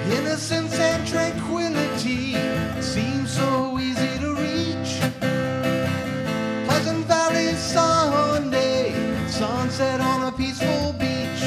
Innocence and tranquility seem so easy to reach. Pleasant Valley Sunday, sunset on a peaceful beach.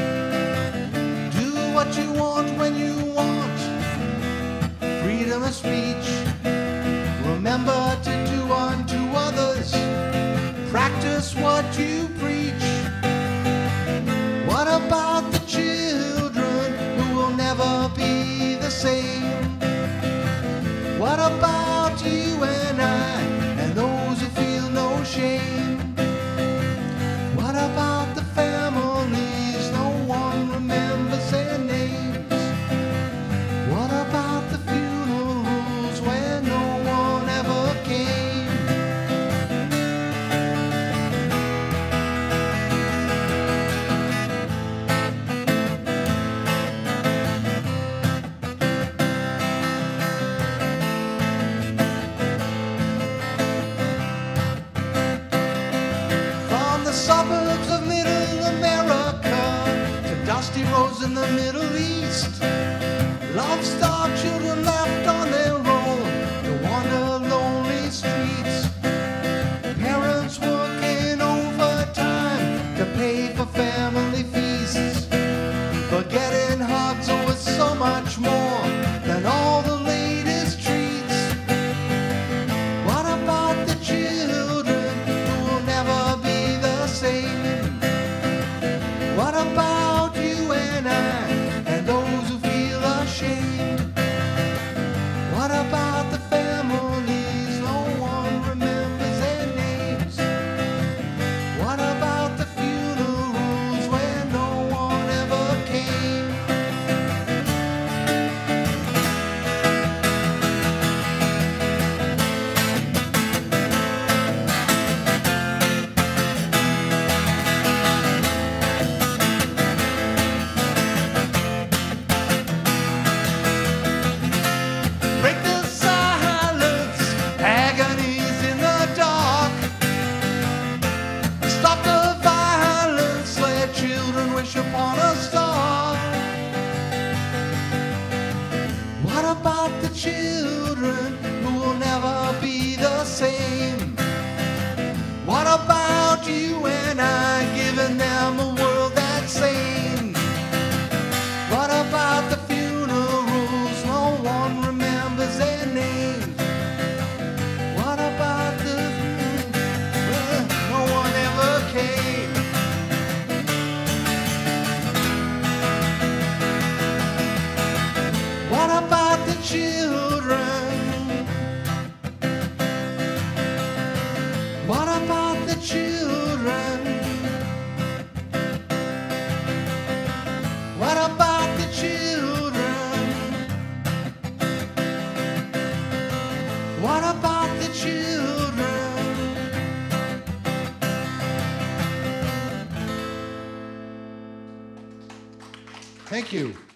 Do what you want when you want, freedom of speech. Remember to do unto others, practice what you preach. What about the children who will never be the same? What about you and I and those who feel no shame? What about the families no one remembers their names? What about the funerals where no one ever came? The suburbs of middle America to dusty roads in the Middle East, love-starved children left on their own to wander lonely streets. Parents working overtime to pay for family feasts, forgetting hugs with so much more than all the latest treats. What about the children who will never be the same? What about you and I and those who feel ashamed? What about the families no one remembers their names? What about the funerals where no one ever came? Break the silence, agonies in the dark. Stop the violence, let children wish upon a star. What about the children who will never be the same? What about you and I giving them a world that's sane? What about the funerals no one remembers their names? What about the no one ever came? What about the children? What about the children? What about the children? What about the children? Thank you.